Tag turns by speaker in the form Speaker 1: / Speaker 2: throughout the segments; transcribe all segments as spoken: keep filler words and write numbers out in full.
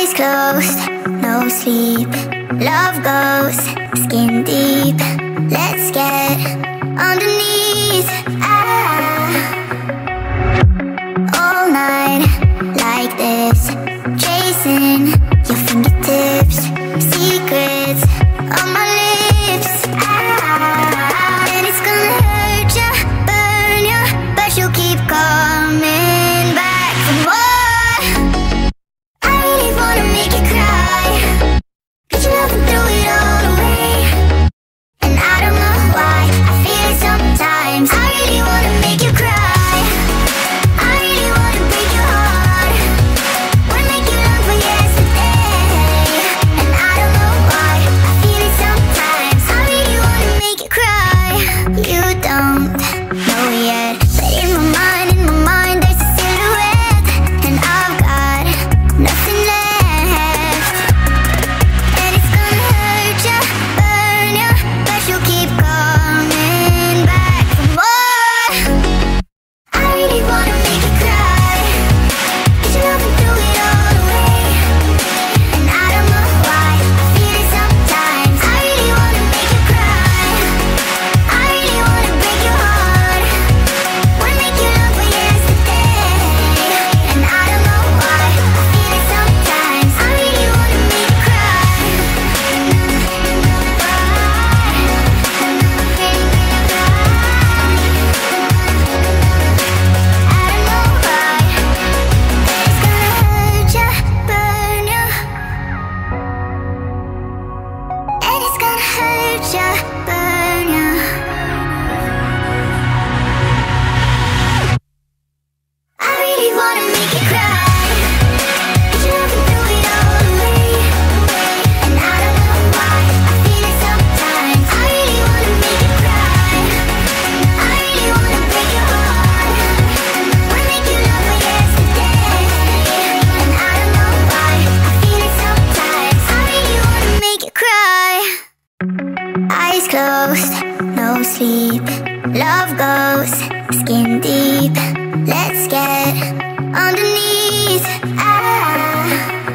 Speaker 1: Eyes closed, no sleep. Love goes skin deep. Let's get underneath. Ah. All night like this, chasing your fingertips. Secrets on my lips. Ah. And it's gonna hurt ya, burn ya, but you'll keep coming back for more. I really wanna make you cry, but you love and throw it all away. And I don't know why, I feel it sometimes. I really wanna make you cry, I really wanna break your heart, wanna make you long for yesterday. And I don't know why, I feel it sometimes. I really wanna make you cry. You don't know yet, but in my mind, in my mind there's a silhouette. And I've got nothing left. And it's gonna hurt ya, burn ya, but you'll keep coming back for more. I really wanna make you cry, but you love and throw it all away. And I don't know why, I feel it sometimes. I really wanna make you cry, I really wanna break your heart, wanna make you long for yesterday. And I don't know why, I feel it sometimes. I really wanna make you cry. I don't know why, it's gonna hurt ya, burn ya, and it's gonna hurt ya, burn ya. I really wanna make you cry, but you love and throw it all away. And I don't know why, I feel it sometimes. I really wanna make you cry, I really wanna break your heart, wanna make you long for yesterday. And I don't know why, I feel it sometimes. I really wanna make you cry. Eyes closed, no sleep. Love goes skin deep. Let's get underneath. Ah.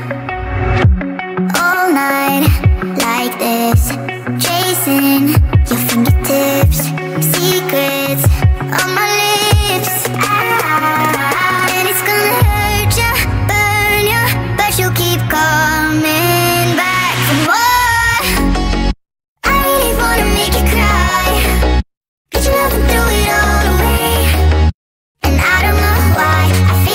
Speaker 1: All night like this, chasing your fingertips. Secrets on my lips. Ah. And it's gonna hurt ya, burn ya, but you'll keep coming back for more. I really wanna make you cry, but you love and throw it all away. And I don't know why, I feel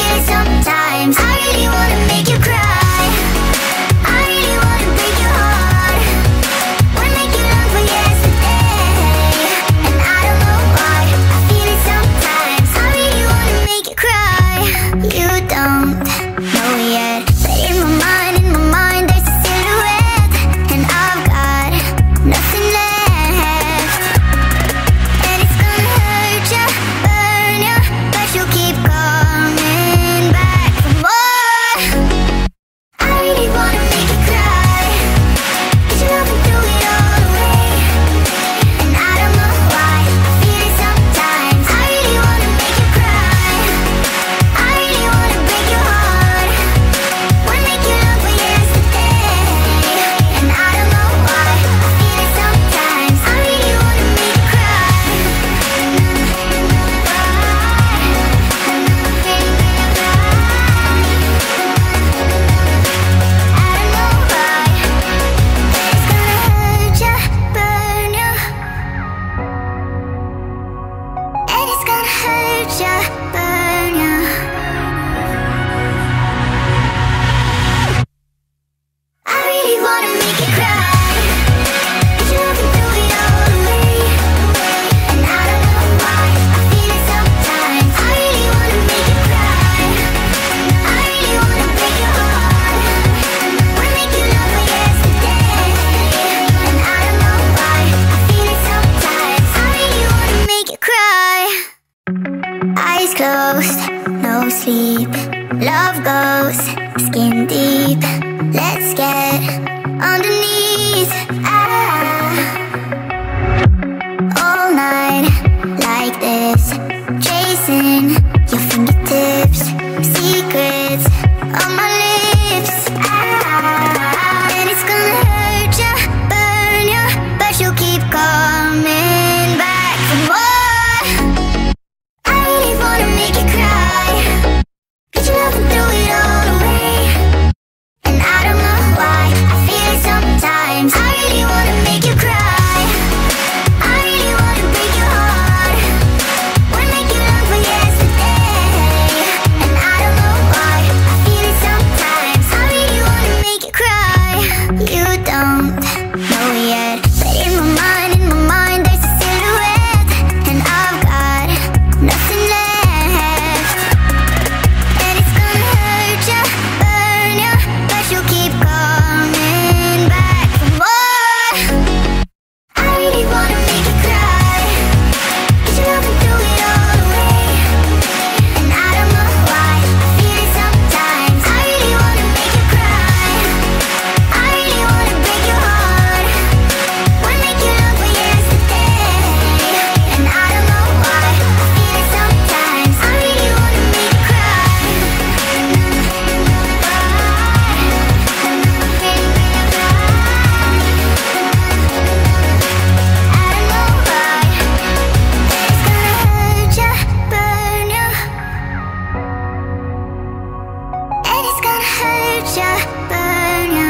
Speaker 1: gonna hurt ya, burn ya.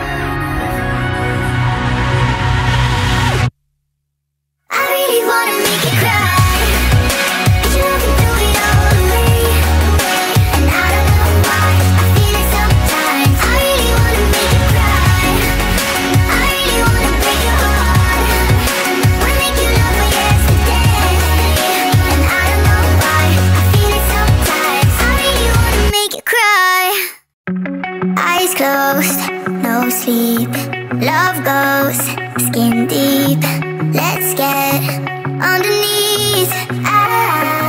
Speaker 1: I really wanna make you cry, but you're looking through it all away. And I don't know why, I feel it sometimes. I really wanna make you cry, I really wanna break your heart. Wanna make you love me yesterday. And I don't know why, I feel it sometimes. I really wanna make you cry. Eyes closed, no sleep. Love goes skin deep. Let's get underneath. Ah.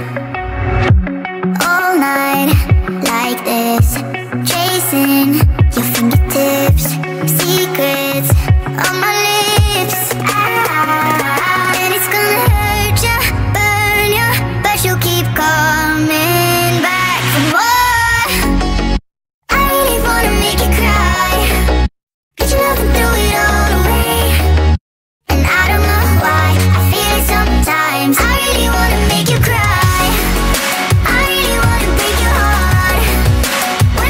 Speaker 1: All night like this, chasing your fingertips. Secrets on my lips. Ah. And it's gonna hurt ya, burn ya, but you'll keep coming back for more. I really wanna make you cry, but you're looking through it all away. And I don't know why, I feel it sometimes. I really wanna make you cry, I really wanna break your heart. Wanna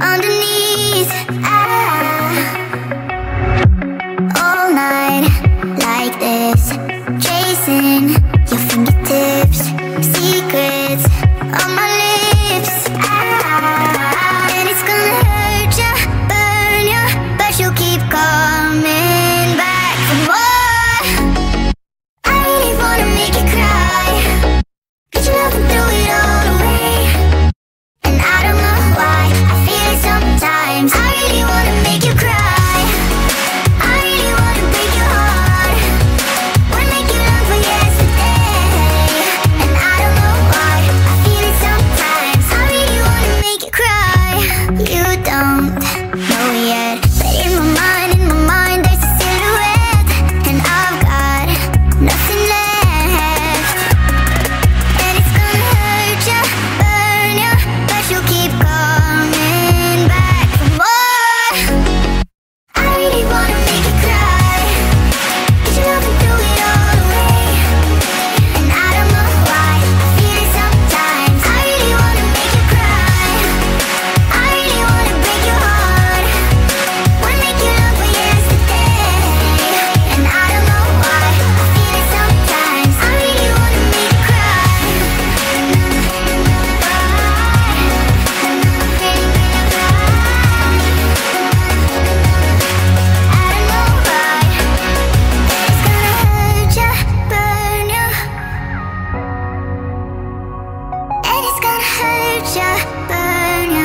Speaker 1: underneath. Ah. All night like this, chasing your fingertips, secrets on my lips. Ah. And it's gonna hurt ya, burn ya, but you'll keep coming back for more. I really wanna make you cry, 'cause you love and threw it all away. And I don't know why, I feel it sometimes. I really wanna make you cry, I really wanna break your heart, wanna make you long for yesterday. And I don't know why, I feel it sometimes. I really wanna make you cry. You don't know yet, but in my mind, in my mind there's a silhouette, and I've got nothing left. And it's gonna hurt ya, burn ya, but you'll keep coming back for more. I really wanna make you cry, 'cause you love and threw it all away. And I don't know why, I feel it sometimes. I really wanna make you cry, I really wanna break your heart, wanna make you long for yesterday. And I don't know why, I feel it sometimes. I really wanna make you cry. It's gonna hurt ya, burn ya,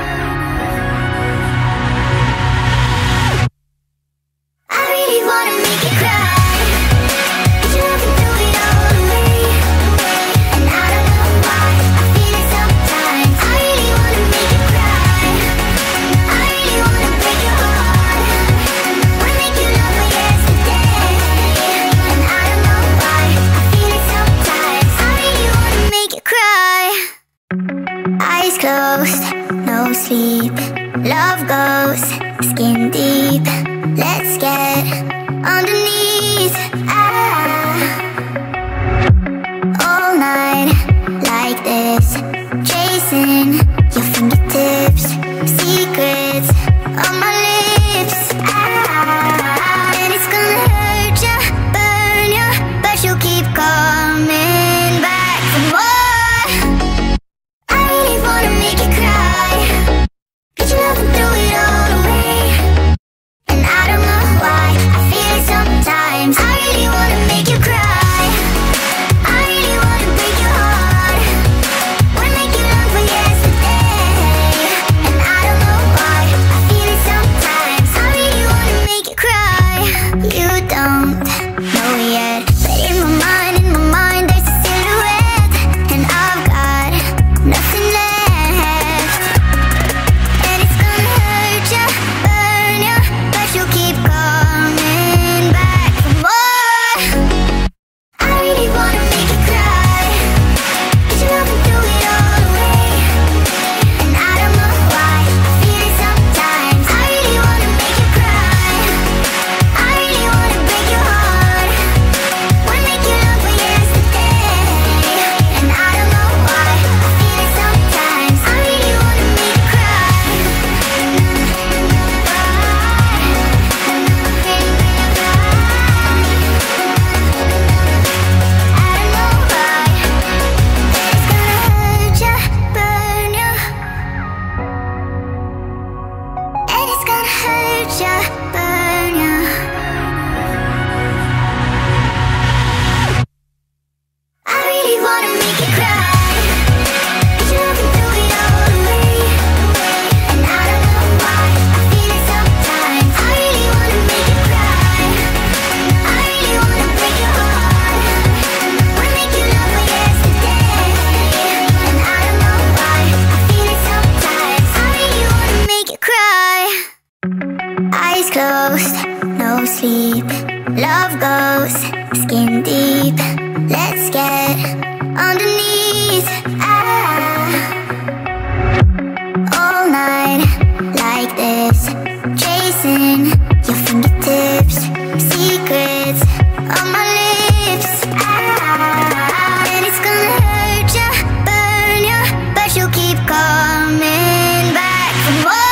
Speaker 1: I really wanna make you cry, 'cause you love and threw it all away. And I don't know why, I feel it sometimes. I really wanna make you cry, I really wanna break your heart, wanna make you long for yesterday. And I don't know why, I feel it sometimes. I really wanna make you cry. Eyes closed, no sleep, love goes skin deep. Let's get underneath. Ah. All night like this, chasing your fingertips, secrets on my lips. Ah. And it's gonna hurt ya, burn ya, but you'll keep coming back for more. I really wanna make you cry, 'cause you love and threw it all away. And I don't know why, I feel it sometimes. I really wanna make you cry, I really wanna break your heart, wanna make you long for yesterday. And I don't know why, I feel it sometimes. I really wanna make you cry. You don't know yet, but in my mind, in my mind there's a silhouette, and I've got nothing left. And it's gonna hurt ya, burn ya, but you'll keep coming back for more. I really wanna make you cry, 'cause you love and threw it all away. And I don't know why, I feel it sometimes. I really wanna make you cry, I really wanna break your heart, wanna make you long for yesterday. And I don't know why, I feel it sometimes. I really wanna make you cry. I don't know why, it's gonna hurt ya, burn ya, and it's gonna hurt ya, burn ya. I really wanna make you cry, 'cause you love and threw it all away. And I don't know why, I feel it sometimes. I really wanna make you cry, I really wanna break your heart, wanna make you long for yesterday. And I don't know why, I feel it sometimes. I really wanna make you cry. Eyes closed, no sleep, love goes skin deep. Let's get underneath. Ah. All night like this, chasing your fingertips, secrets on my lips. Ah. And it's gonna hurt ya, burn ya, but you'll keep coming back for more.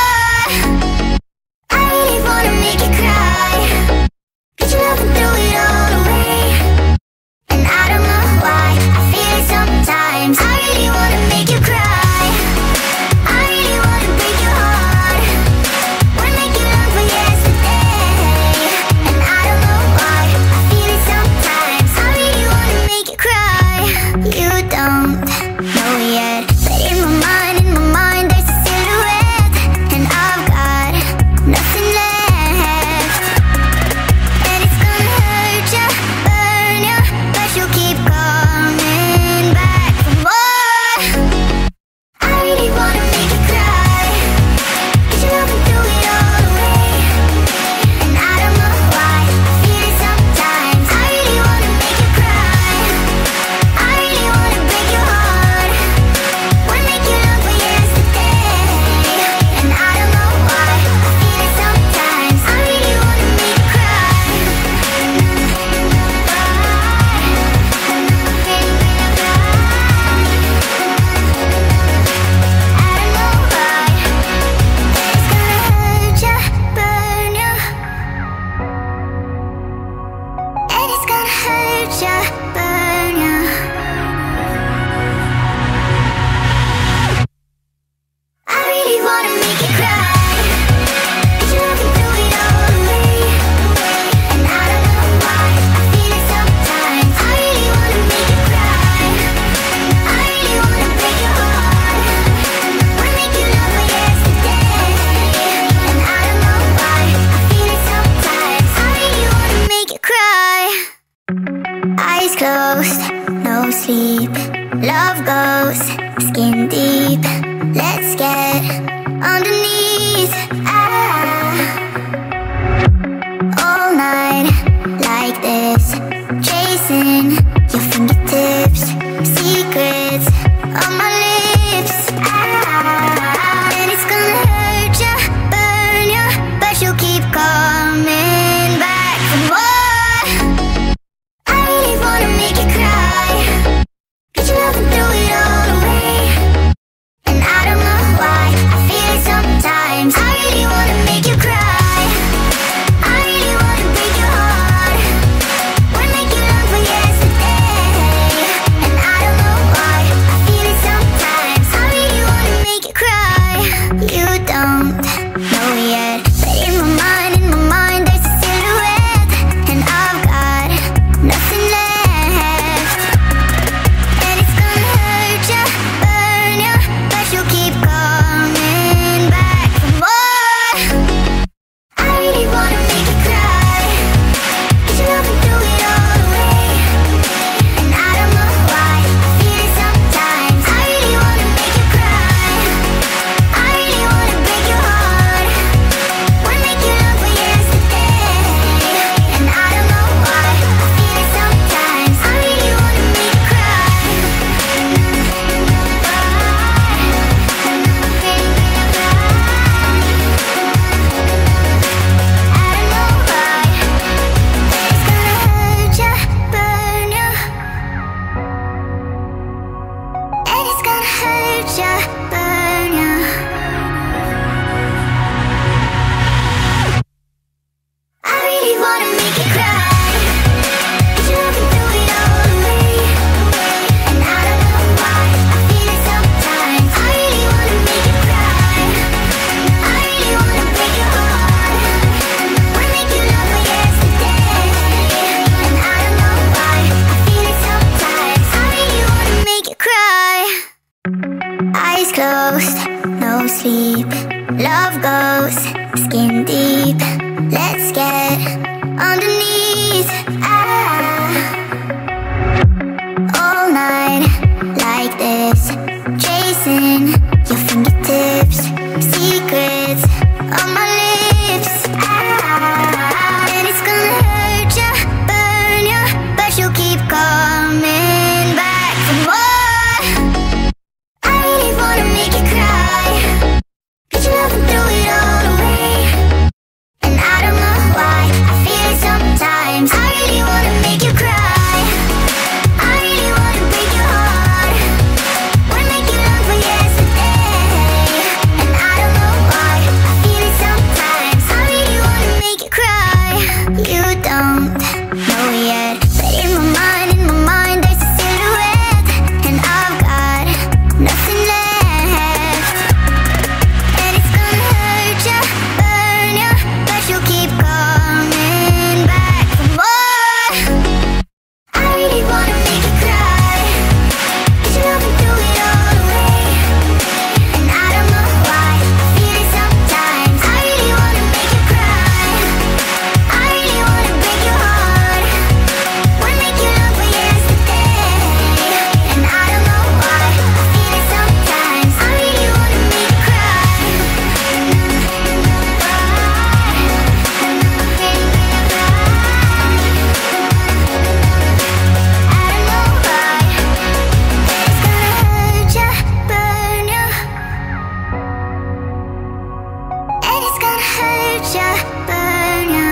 Speaker 1: no sleep. Love goes skin deep. Let's get underneath. Ah. All night like this, chasing your fingertips, secrets on my lips. Ah. And it's gonna hurt ya, burn ya, but you'll keep coming back for more. I really wanna make you cry, but you love and threw it all away. And I don't know why, I feel it sometimes. I really wanna make you cry, I really wanna break your heart, wanna make you long for yesterday. And I don't know why, I feel it sometimes. I really wanna make you cry. You don't know yet, but in my mind, in my mind there's a silhouette, and I've got nothing left. And it's gonna hurt ya, burn ya, but you'll keep coming back for more. I really wanna make you cry, but you love and threw it all away. And I don't know why, I feel it sometimes. I really wanna make you cry, I really wanna break your heart, wanna make you long for yesterday. And I don't know why, I feel it sometimes. I really wanna make you cry. I don't know why, it's gonna hurt ya, burn ya, and it's gonna hurt ya, burn ya.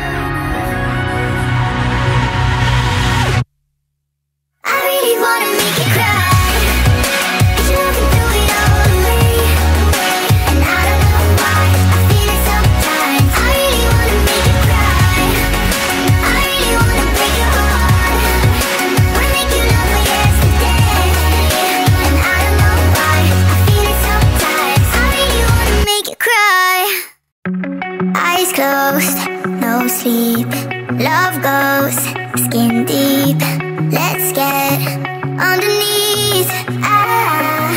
Speaker 1: I really wanna make you cry, but you love and threw it all away. And I don't know why, I feel it sometimes. I really wanna make you cry, I really wanna break your heart, wanna make you long for yesterday. And I don't know why, I feel it sometimes. I really wanna make you cry. Eyes closed, no sleep. Love goes skin deep. Let's get underneath. Ah.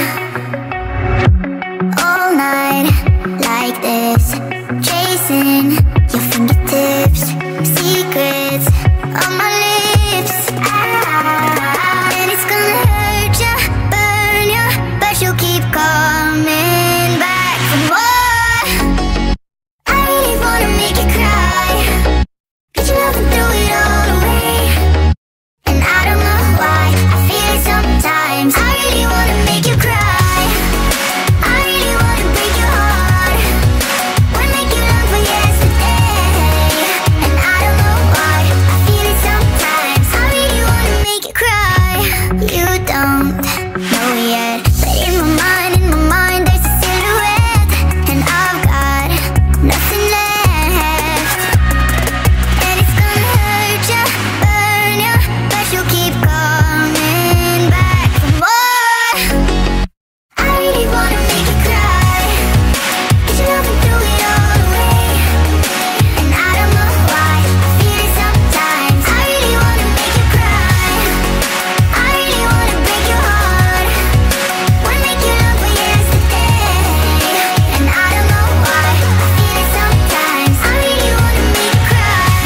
Speaker 1: All night like this, chasing your fingertips, secrets on my lips. Ah. And it's gonna hurt ya, burn ya, but you'll keep coming back for more. I really wanna make you cry, but you love and threw it all away. And I don't know why, I feel it sometimes. I really wanna make you cry, I really wanna break your heart, wanna make you long for yesterday. And I don't know why, I feel it sometimes. I really wanna make you cry. You don't know yet, but in my mind, in my mind there's a silhouette, and I've got nothing left. And it's gonna hurt ya, burn ya, but you'll keep coming back for more. I really wanna make you cry, but you love and threw it all away. And I don't know why, I feel it sometimes. I really wanna make you cry, I really wanna break your heart, wanna make you long for yesterday. And I don't know why, I feel it sometimes. I really wanna make you cry.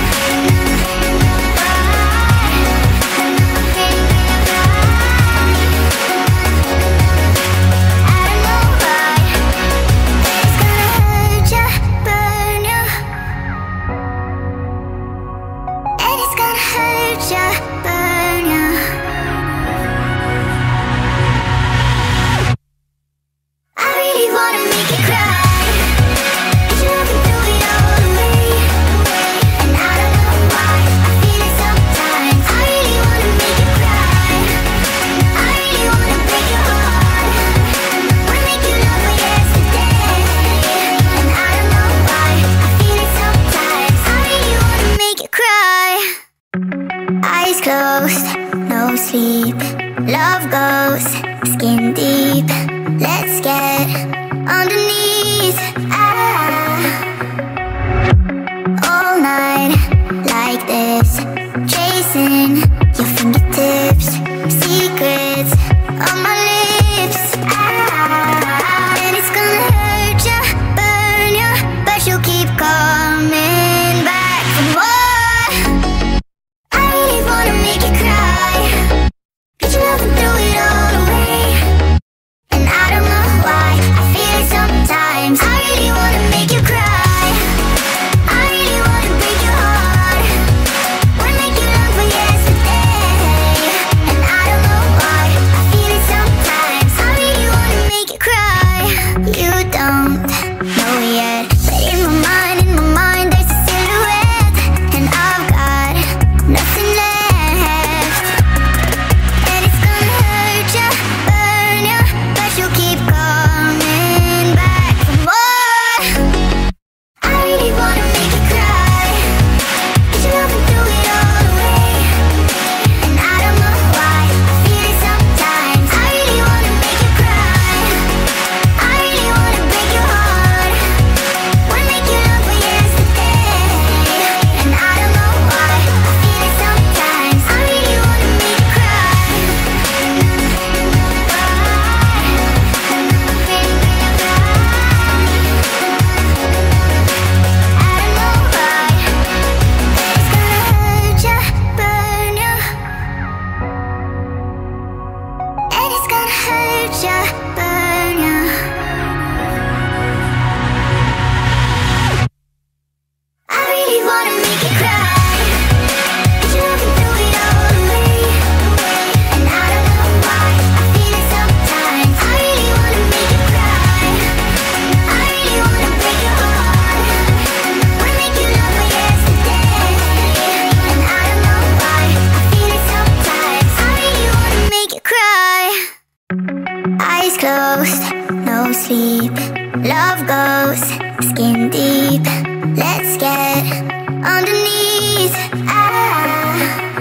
Speaker 1: I don't know why, it's gonna hurt ya, burn ya, and it's gonna hurt ya, burn ya. I really wanna make you cry, but you love and threw it all away. And I don't know why, I feel it sometimes. I really wanna make you cry, I really wanna break your heart, wanna make you long for yesterday. And I don't know why, I feel it sometimes. I really wanna make you cry. Eyes closed, no sleep. Love goes skin deep. Let's get underneath. Ah. All night like this, chasing your fingertips, secrets on my lips. Ah. And it's don't know yet, but in my mind, in my mind there's a silhouette, and I've got nothing left. And it's gonna hurt ya, burn ya, but you'll keep coming back for more. I really wanna make you cry, 'cause you love me through it all away. And I don't know why, I feel it sometimes. I really wanna make you cry, I really wanna break your heart, wanna make you love for yesterday. And I don't know why, I feel it sometimes. I really wanna make you cry. I don't know why, it's gonna hurt ya, burn ya, and it's gonna hurt ya, burn ya. I really wanna make you cry, 'cause you love me through it all away. And I don't know why, I feel it sometimes. I really wanna make you cry, I really wanna break your heart, wanna make you love for yesterday. And I don't know why, I feel it sometimes. I really wanna make you cry. Eyes closed, no sleep. Love goes skin deep. Let's get underneath. Ah.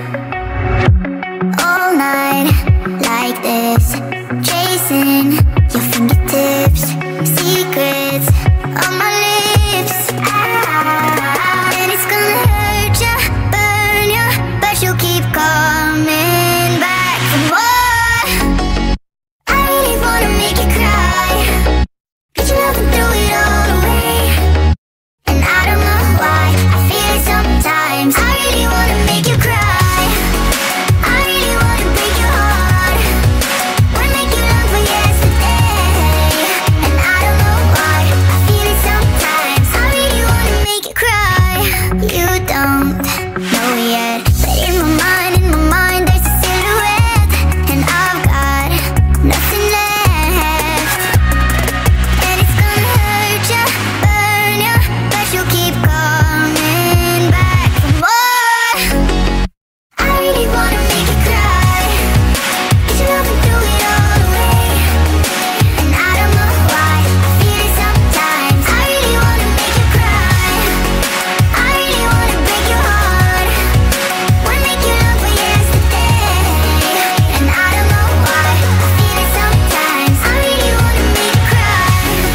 Speaker 1: All night like this, chasing your fingertips, secrets on my lips. Ah. And it's gonna hurt ya, burn ya, but you'll keep coming back for more. I really wanna make you cry, 'cause you love me through it all away. And I don't know why, I feel it sometimes. I really wanna make you cry, I really wanna break your heart, wanna make you love for yesterday. And I don't know why, I feel it sometimes. I really wanna make you cry. You don't know yet, but in my mind, in my mind there's a silhouette, and I've got nothing left. And it's gonna hurt ya, burn ya, but you'll keep coming back for more. I really wanna make you cry, 'cause you love me through it all away. And I don't know why, I feel it sometimes. I really wanna make you cry, I really wanna break your heart, wanna make you love for yesterday. And I don't know why, I feel it sometimes. I really wanna make you cry.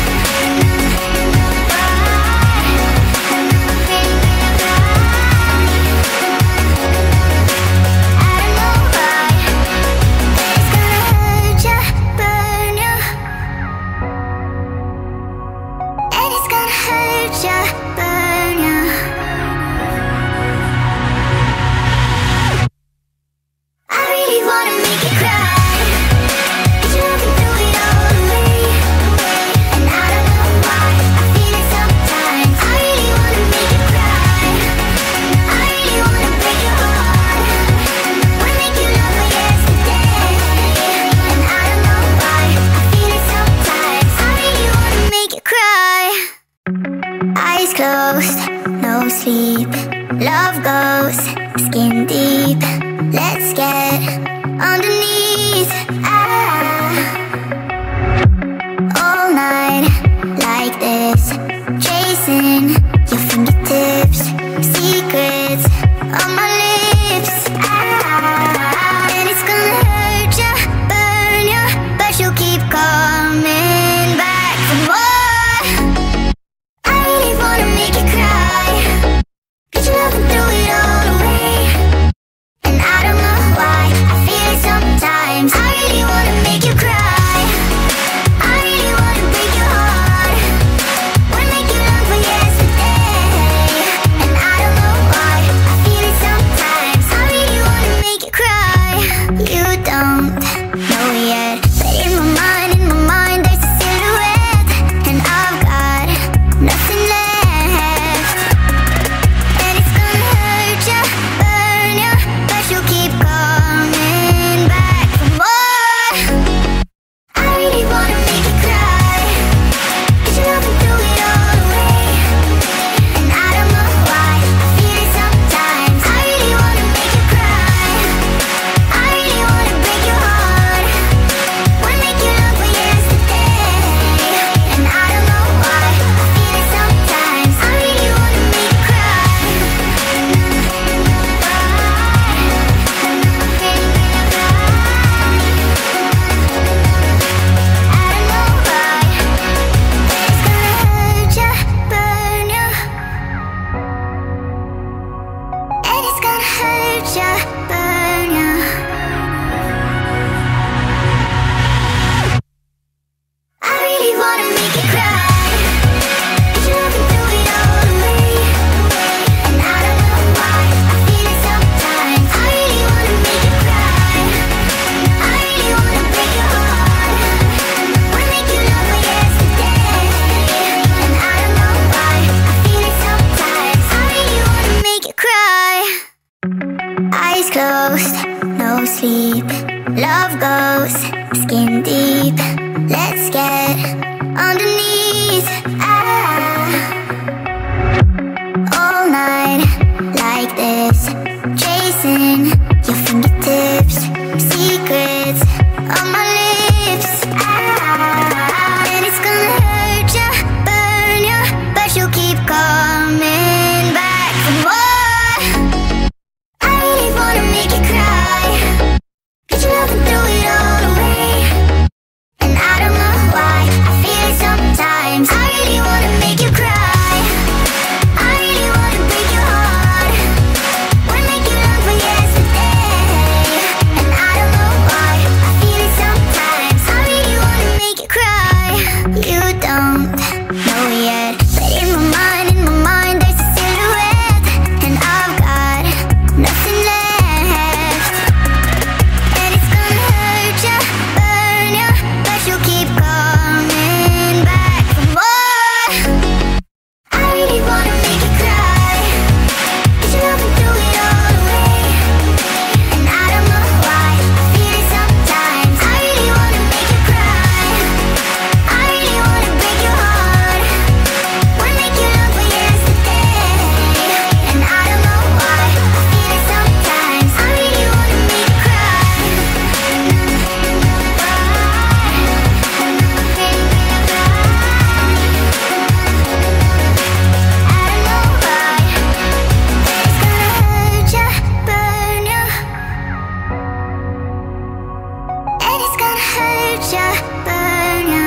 Speaker 1: I don't know why, it's gonna hurt ya, burn ya, and it's gonna hurt ya, burn ya. I really wanna make you cry, 'cause you love me through it all away. And I don't know why, I feel it sometimes. I really wanna make you cry, I really wanna break your heart, wanna make you love for yesterday. And I don't know why, I feel it sometimes. I really wanna make you cry. Eyes closed, no sleep. Love goes skin deep. Let's get underneath. Ah. All night like this, chasing your fingertips, secrets on my lips. Ah. And it's gonna hurt ya, burn ya, but you'll keep coming back for more. I really wanna make you cry, 'cause you love me through it all away. And I don't know why, I wanna make you cry. But you're looking through it all away. And I don't know why I feel it sometimes. I really wanna make you cry. I really wanna break your heart. Wanna make you love me yesterday. And I don't know why I feel it sometimes. I really wanna make you cry. Eyes closed, no sleep. Love goes skin deep. Let's get underneath. Ah. All night like this, chasing your fingertips. Secrets on my lips. Ah. And it's gonna hurt ya, burn ya, but you'll keep coming back for more. I really wanna make you cry. Cause you're looking through it all away. And I don't know why I feel it sometimes. I really wanna make you cry. I really wanna break your heart. Wanna make you love for yesterday. And I don't know why I feel it sometimes. I really wanna make you cry. You don't know yet, but in my mind, in my mind there's a silhouette. And I've got nothing left. And it's gonna hurt ya, burn ya, but you'll keep coming back for more. I really wanna make you cry. Cause you're looking through it all away. And I don't know why I feel it sometimes. I really wanna make you cry. I really wanna break your heart. Wanna make you love for yesterday. And I don't know why I feel it sometimes. I really wanna make you cry. It's gonna hurt ya, burn ya.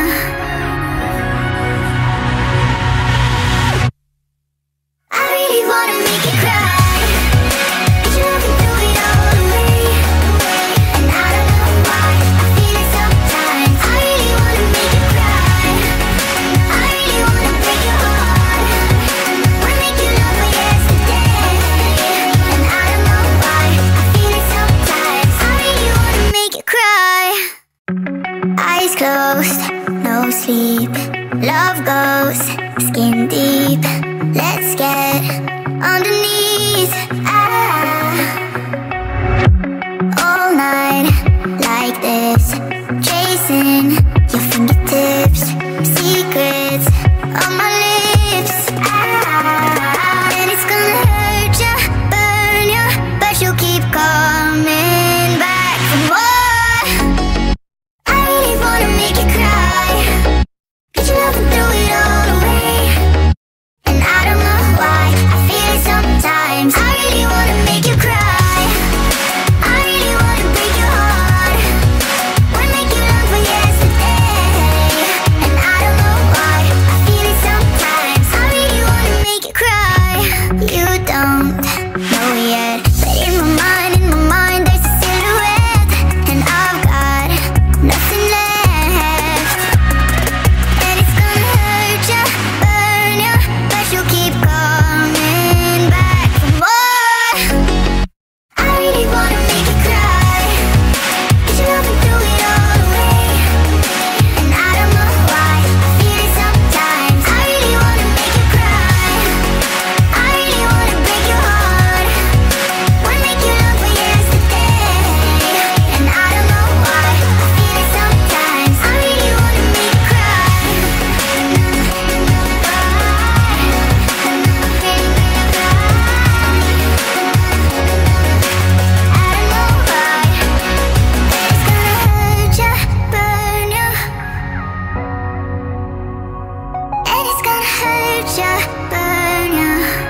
Speaker 1: I really wanna make you cry. But you're looking through it all away. And I don't know why I feel it sometimes. I really wanna make you cry. I really wanna break your heart. Wanna make you love for yesterday. And I don't know why I feel it sometimes. I really wanna make you cry. Eyes closed, no sleep. Love goes skin deep. Let's get underneath. Ah. All night like this, chasing your fingertips. Secrets on my lips. Ah. And it's gonna hurt ya, burn ya, but you'll keep coming back for more. I really wanna make you cry. Cause you're looking through it all away. And I don't know why I feel it sometimes. I really wanna make you cry. I really wanna break your heart. Wanna make you love for yesterday. And I don't know why I feel it sometimes. I really wanna make you cry. You don't know yet, but in my mind, in my mind there's a silhouette. And I've got nothing left. And it's gonna hurt ya, burn ya, but you'll keep coming back for more. I really wanna make you cry. Cause you're looking through it all away. And I don't know why I feel it sometimes. I really wanna make you cry. I really wanna break your heart. Wanna make you love for yesterday. And I don't know why I feel it sometimes. I really wanna make you cry. I don't know why. It's gonna hurt ya, burn ya. And it's gonna hurt ya, burn ya.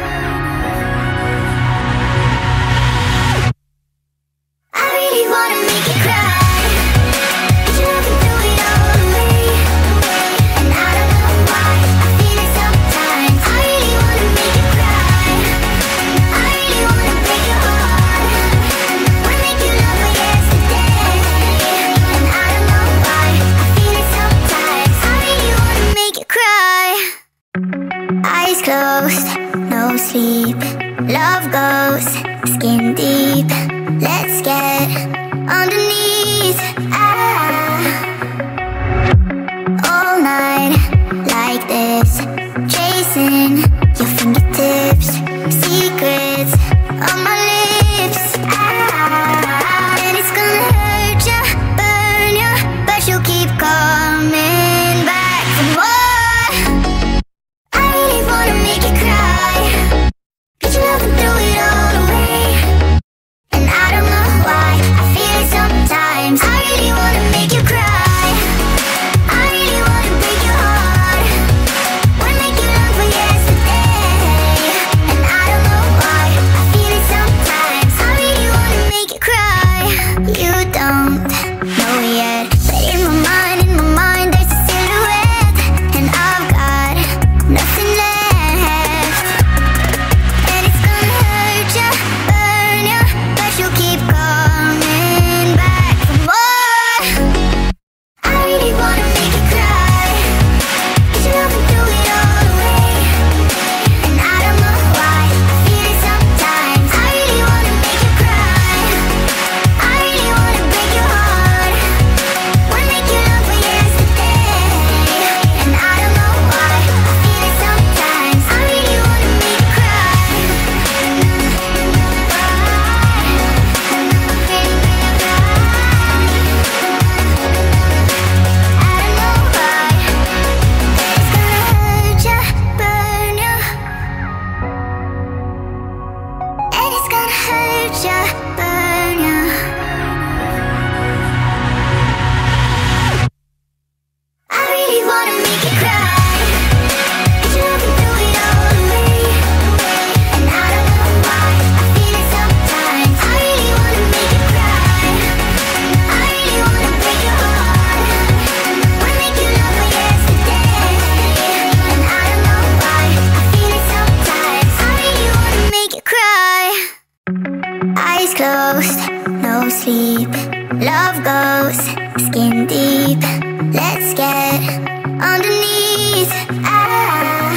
Speaker 1: I really wanna make you cry. But you're looking through it all away. And I don't know why I feel it sometimes. I really wanna make you cry. I really wanna break your heart. Wanna make you love for yesterday. And I don't know why I feel it sometimes. I really wanna closed, no sleep. Love goes skin deep. Let's get underneath. Ah. All night like this, chasing your fingertips, secrets on my lips. Ah. And it's gonna hurt ya, burn ya, but you'll keep coming back for more. I really wanna make you cry, 'cause you love and threw it all away. And I don't know why, I feel it sometimes. I really wanna make you cry, I really wanna break your heart, wanna make you long for yesterday. And I don't know why, I feel it sometimes. I really wanna make you cry. You don't know yet, but in my mind, in my mind there's a silhouette. And I've got nothing left. And it's gonna hurt ya, burn ya, but you'll keep coming back for more. I really wanna make you cry, 'cause you love and threw it all away. And I don't know why, I feel it sometimes. I really wanna make you cry, I really wanna break your heart, wanna make you long for yesterday. And I don't know why, I feel it sometimes. I really wanna make you cry. I don't know why, it's gonna hurt ya, burn ya, and it's gonna hurt ya, burn ya. I really wanna make you cry, 'cause you love and threw it all away. And I don't know why, I feel it sometimes. I really wanna make you cry, I really wanna break your heart, wanna make you long for yesterday. And I don't know why, I feel it sometimes. I really wanna make you cry. Eyes closed, no sleep. Love goes skin deep. Let's get underneath. Ah.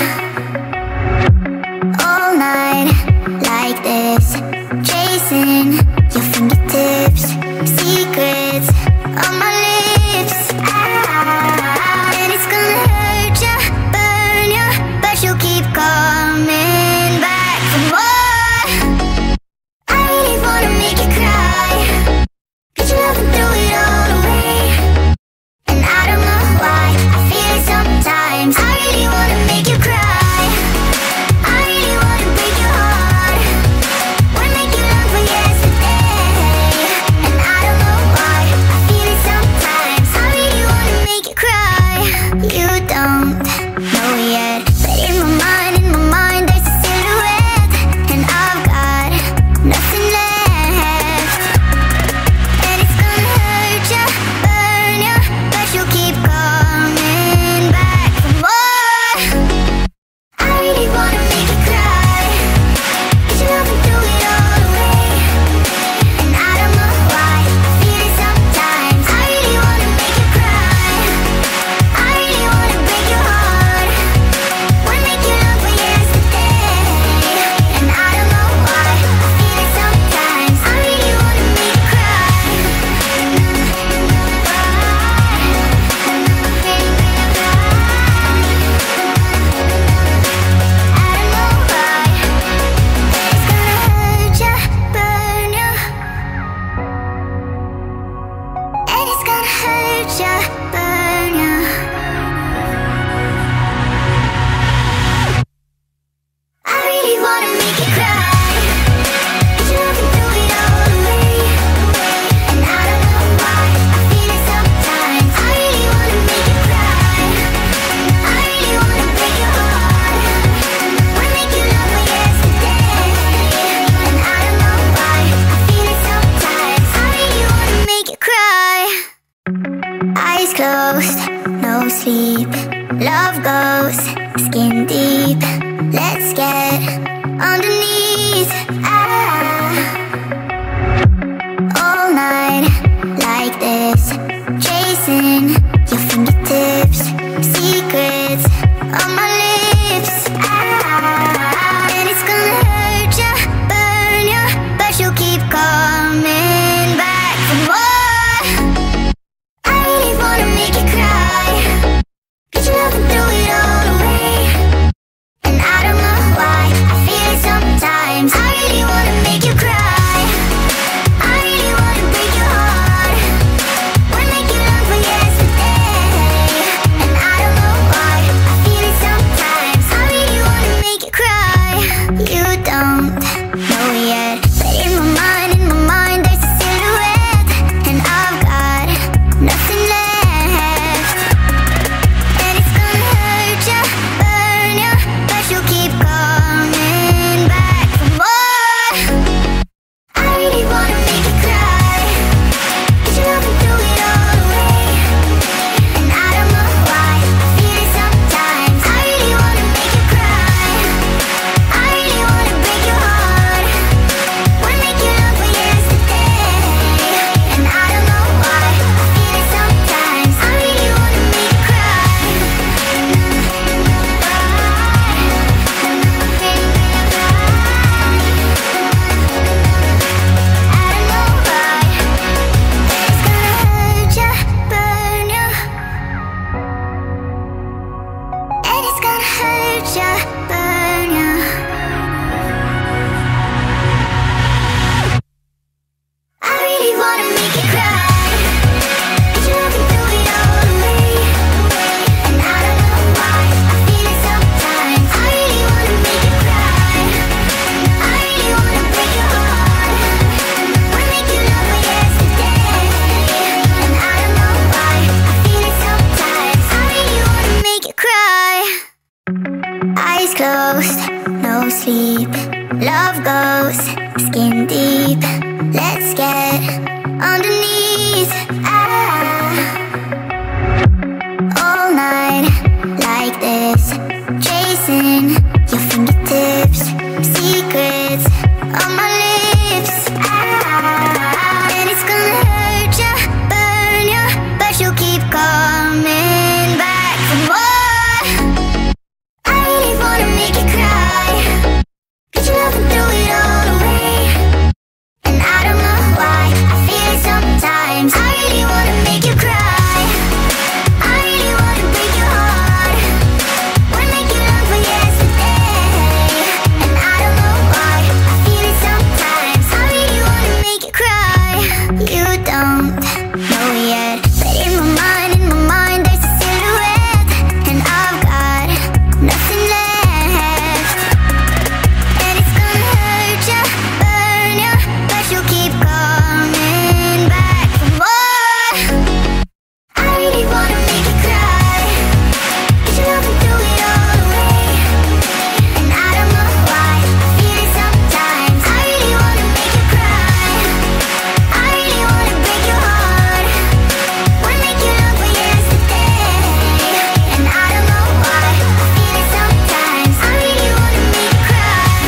Speaker 1: All night like this, chasing your fingertips, secrets on my lips. Ah. And it's gonna hurt ya, burn ya, but you'll keep coming back for more. I really wanna make you cry, 'cause you love and threw it all away. And I don't know why, I feel it sometimes. I really wanna make you cry, I really wanna break your heart, wanna make you long for yesterday. And I don't know why, I feel it sometimes. I really wanna make you cry. You don't know yet, but in my mind, in my mind there's a silhouette. And I've got nothing left. And it's gonna hurt ya, burn ya, but you'll keep coming back for more. I really wanna make you cry, 'cause you love and threw it all away. And I don't know why, I feel it sometimes. I really wanna make you cry, I really wanna break your heart, wanna make you long for yesterday. And I don't know why, I feel it sometimes. I really wanna make you cry. I don't know why, it's gonna hurt ya, burn ya, and it's gonna hurt ya, burn ya. I really wanna make you cry, 'cause you love and threw it all away. And I don't know why, I feel it sometimes. I really wanna make you cry, I really wanna break your heart, wanna make you long for yesterday. And I don't know why, I feel it sometimes. I really wanna make you cry. Eyes closed, no sleep. Love goes skin deep. Let's get underneath. Ah. All night like this, chasing your fingertips, secrets on my lips. Ah. closed, no sleep. Love goes skin deep. Let's get underneath. Ah. All night like this, chasing your fingertips. Secrets on my lips. Ah. And it's gonna hurt ya, burn ya, but you'll keep coming back for more. I really wanna make you cry. Could you love and throw it all away? And I don't know why I feel it sometimes. I really wanna make you cry. I really wanna break your heart. Wanna make you long for yesterday. And I don't know why I feel it sometimes. I really wanna make you cry. You don't know yet, but in my mind, in my mind there's a silhouette. And I've got nothing left. And it's gonna hurt ya, burn ya, but you'll keep coming back for more. I really wanna make you cry. Could you love and throw it all away? And I don't know why I feel it sometimes. I really wanna make you cry. I really wanna break your heart. Wanna make you long for yesterday. And I don't know why I feel it sometimes. I really wanna make you cry.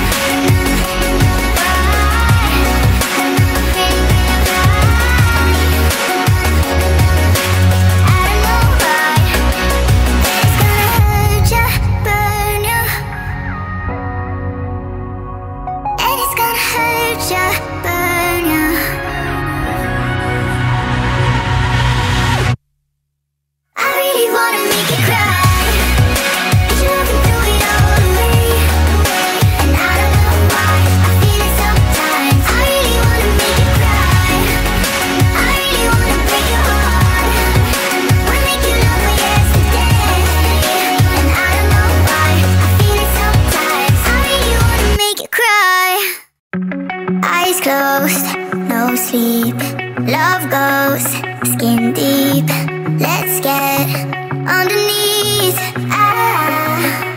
Speaker 1: I don't know why. It's gonna hurt ya, burn ya. And it's gonna hurt ya, burn ya. I really wanna make you cry. Could you love and throw it all away? And I don't know why I feel it sometimes. I really wanna make you cry. I really wanna break your heart. Wanna make you long for yesterday. And I don't know why I feel it sometimes. I really wanna make you cry. Eyes closed, no sleep. Love goes skin deep. Let's get underneath. Ah.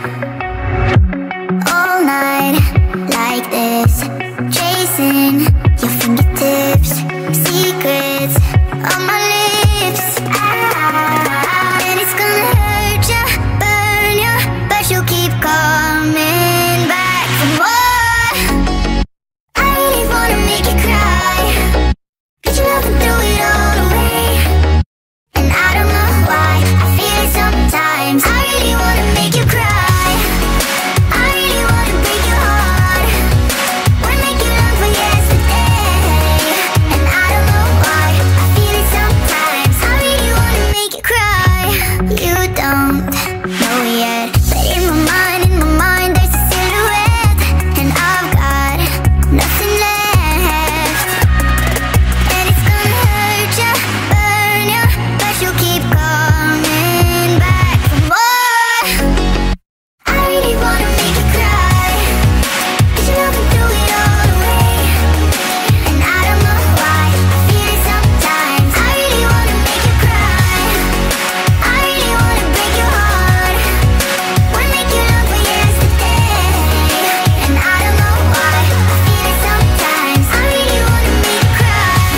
Speaker 1: All night like this, chasing your fingertips. Secrets on my lips. Ah. And it's gonna hurt ya, burn ya, but you'll keep coming back for more. I really wanna make you cry. Could you love and throw it all away? And I don't know why I feel it sometimes. I really wanna make you cry. I really wanna break your heart. Wanna make you long for yesterday. And I don't know why I feel it sometimes. I really wanna make you cry. You don't know yet, but in my mind, in my mind there's a silhouette. And I've got nothing left. And it's gonna hurt ya, burn ya, but you'll keep coming back for more. I really wanna make you cry. Could you love and throw it all away? And I don't know why I feel it sometimes. I really wanna make you cry. I really wanna break your heart. Wanna make you long for yesterday. And I don't know why I feel it sometimes. I really wanna make you cry.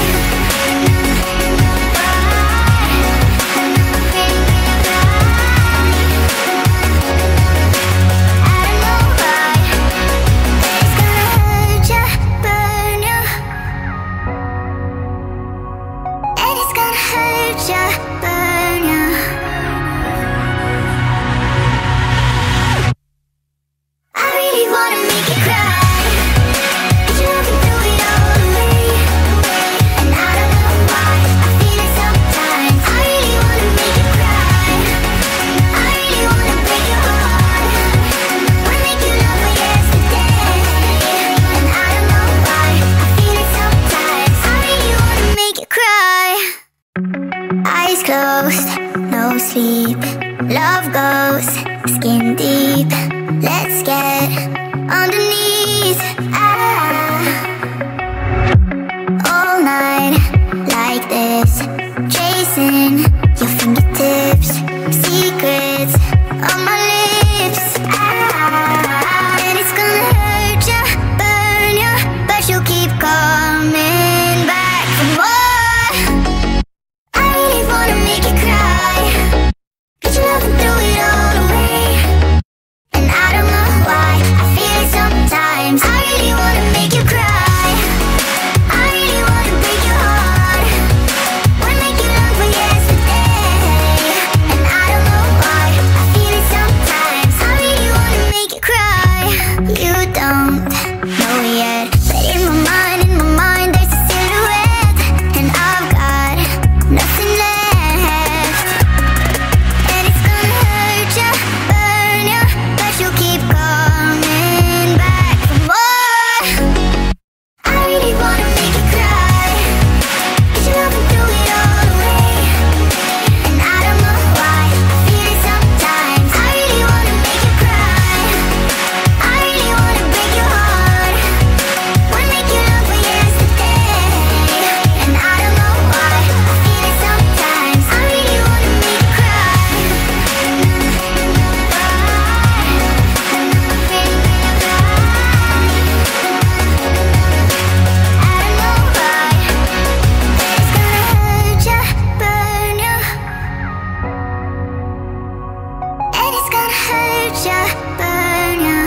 Speaker 1: I don't know why. It's gonna hurt ya, burn ya. And it's gonna hurt ya, burn ya. I really wanna make you cry. Could you love and throw it all away? And I don't know why I feel it sometimes. I really wanna make you cry. I really wanna break your heart. Wanna make you long for yesterday. And I don't know why I feel it sometimes. I really wanna make you cry. Eyes closed, no sleep. Love goes skin deep. Let's get underneath. Ah. All night like this, chasing your fingertips. Secrets on my lips. Ah. hurt ya, burn ya.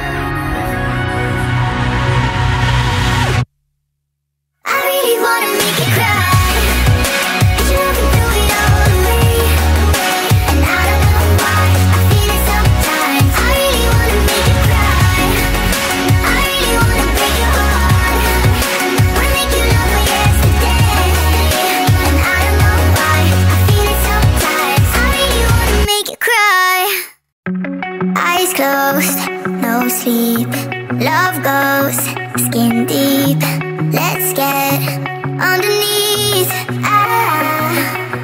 Speaker 1: I really wanna make you cry, but you never do it all the way. And I don't know why, I feel it sometimes. I really wanna make you cry, I really wanna break your heart. Wanna make you love me yesterday. And I don't know why, I feel it sometimes. I really wanna make you cry. Eyes closed, no sleep. Love goes skin deep. Let's get underneath. Ah.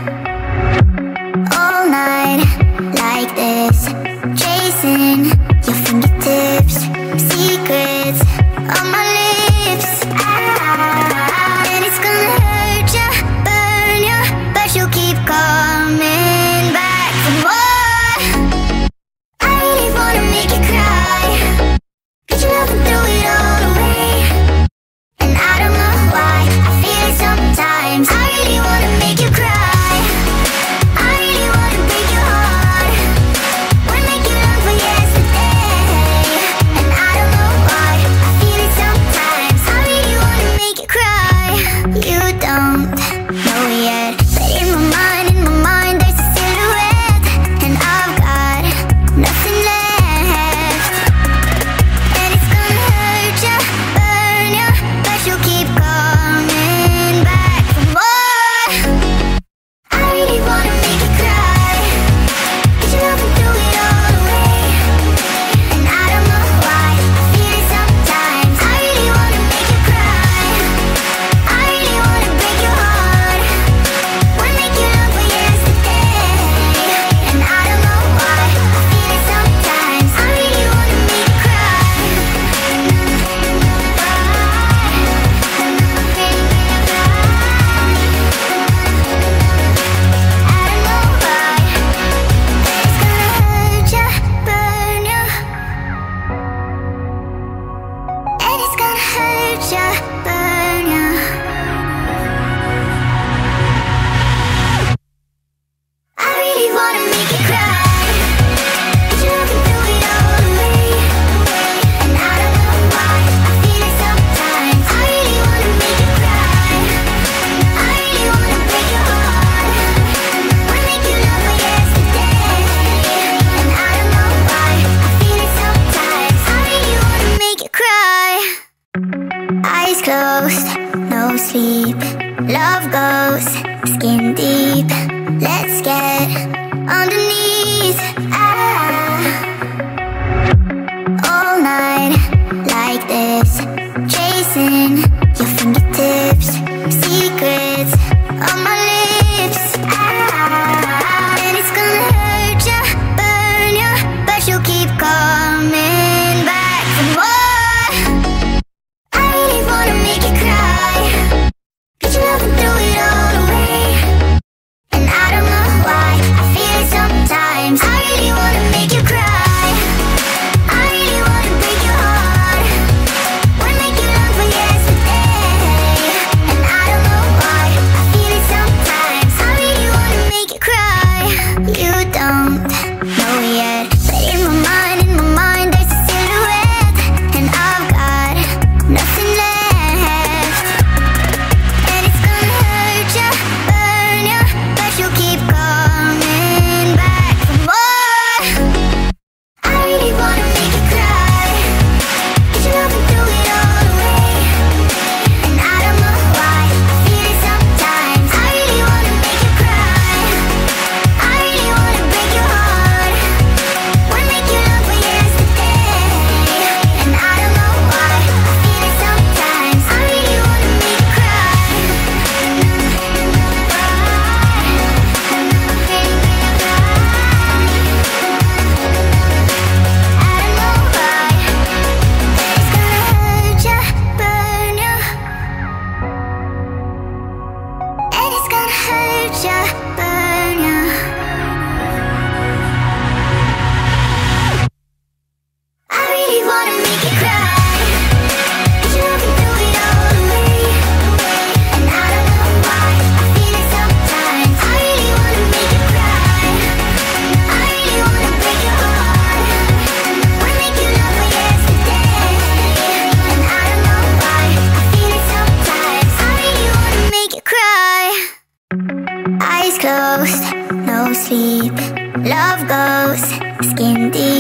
Speaker 1: All night like this, chasing your fingertips. Secrets on my lips. Ah. And it's gonna hurt ya, burn ya, but you'll keep coming back for more. I really wanna make you cry, but you never threw it all away. And I don't know why, I feel it sometimes. I really wanna make you cry, I really wanna break your heart. Wanna make you long for yesterday. And I don't know why, I feel it sometimes. I really wanna make you cry. You don't know yet, but in my mind, in my mind there's a silhouette. And I've got nothing left. And it's gonna hurt ya, burn ya, but you'll keep coming back for more. I really wanna make you cry, but you never threw it all away. And I don't know why, I feel it sometimes. I really wanna make you cry, I really wanna break your heart. Wanna make you long for yesterday. And I don't know why, I feel it sometimes. I really wanna make you cry. It's gonna hurt ya, burn ya. I really wanna make you cry, but you never threw it all away. And I don't know why, I feel it sometimes. I really wanna make you cry, I really wanna break your heart. Wanna make you love me yesterday. And I don't know why, I feel it sometimes. I really wanna make you cry. Eyes closed, no sleep. Love goes skin deep. Let's get underneath. Ah. All night like this, chasing your fingertips. Secrets on my lips. Ah. And it's gonna hurt ya, burn ya, but you'll keep coming back for more. I really wanna make you cry, but you never threw it all away. And I don't know why, I feel it sometimes.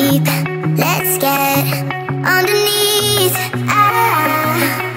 Speaker 1: deep. Let's get underneath. Ah.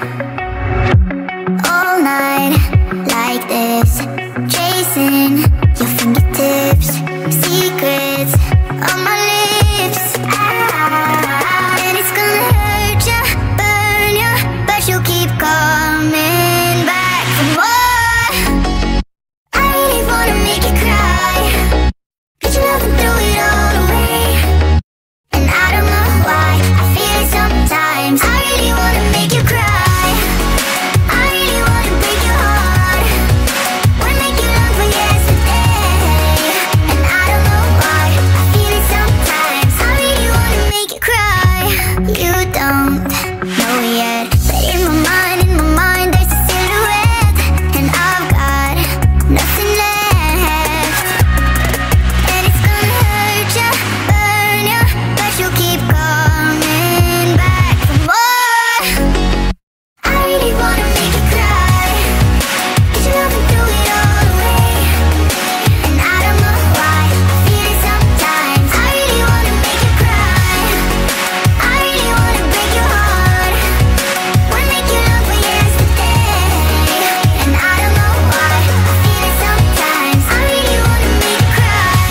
Speaker 1: All night like this, chasing your fingertips, secrets on my lips. Ah. And it's gonna hurt ya, burn ya, but you'll keep coming back for more. I really wanna make you cry, 'cause you love and threw it all away. And I don't know why, I feel it sometimes. I really wanna make you cry, I really wanna break your heart, wanna make you long for yesterday. And I don't know why, I feel it sometimes. I really wanna make you cry. You don't know yet, but in my mind, in my mind there's a silhouette, and I've got nothing left. And it's gonna hurt ya, burn ya, but you'll keep coming back for more. I really wanna make you cry, 'cause you love and threw it all away. And I don't know why, I feel it sometimes. I really wanna make you cry, I really wanna break your heart, wanna make you long for yesterday. And I don't know why, I feel it sometimes. I really wanna make you cry.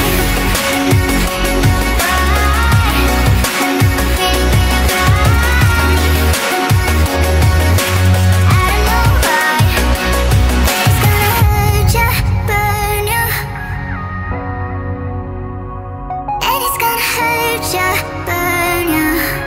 Speaker 1: I don't know why, it's gonna hurt ya, burn ya, and it's gonna hurt ya, burn ya.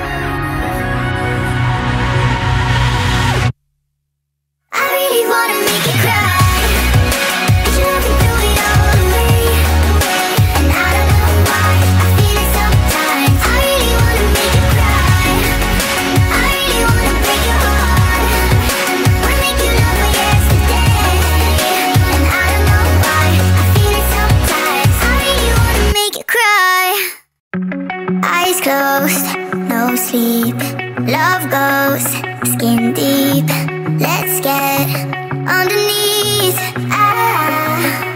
Speaker 1: I really wanna make you cry, 'cause you love and threw it all away. And I don't know why, I feel it sometimes. I really wanna make you cry, I really wanna break your heart, wanna make you long for yesterday. And I don't know why, I feel it sometimes. I really wanna make you cry. Eyes closed, no sleep. Love goes skin deep. Let's get underneath. Ah.